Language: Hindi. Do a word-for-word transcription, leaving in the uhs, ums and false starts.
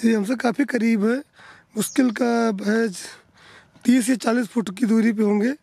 ये हमसे काफ़ी करीब है, मुश्किल का है तीस या चालीस फुट की दूरी पे होंगे।